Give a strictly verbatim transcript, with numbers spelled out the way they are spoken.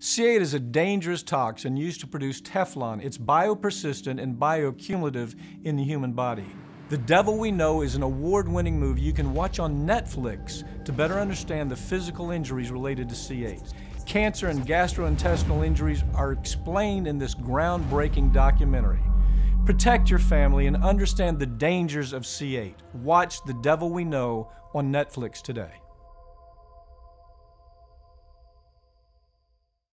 C eight is a dangerous toxin used to produce Teflon. It's biopersistent and bioaccumulative in the human body. The Devil We Know is an award-winning movie you can watch on Netflix to better understand the physical injuries related to C eight. Cancer and gastrointestinal injuries are explained in this groundbreaking documentary. Protect your family and understand the dangers of C eight. Watch The Devil We Know on Netflix today.